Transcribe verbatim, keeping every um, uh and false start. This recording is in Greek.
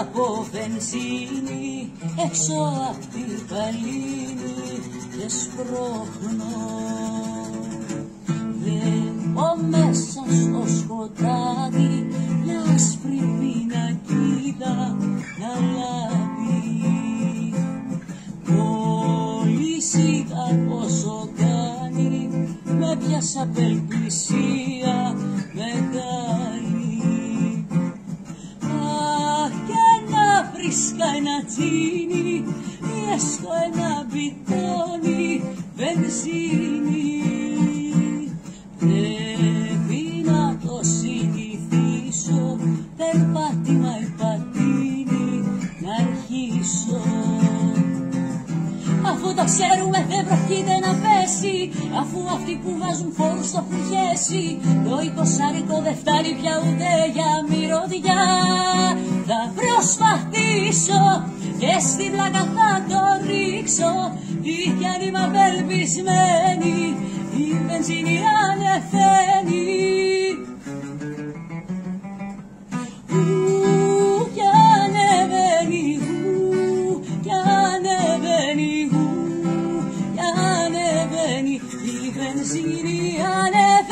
από βενζίνη έξω απ' τη παλίνη και σπρώχνω. Βλέπω μέσα στο σκοτάδι μια άσπρη πινακίδα να λάβει. Πολύ σιγά όσο κάνει με πιάσα απελπισία μεγάλη. Αχ, και να βρίσκα ένα τζίνι ή έστω ένα μπιτόνι βενζίνη. Πρέπει να το συνηθίσω, περπάτημα ή πατίνι να αρχίσω. Αφού το ξέρουμε δεν πρόκειται να πέσει, αφού αυτοί που βάζουν φόρους στο έχουν χέσει. Το εικοσάρικο δεν φτάνει πια ούτε για μυρωδιά. Θα προσπαθήσω και στην πλάκα θα το ρίξω, τι κι αν είμαι απελπισμένη, η βενζίνη ανεβαίνει. Ου, κι ανεβαίνει, ου, κι ανεβαίνει, ου, κι ανεβαίνει, η βενζίνη ανεβαίνει.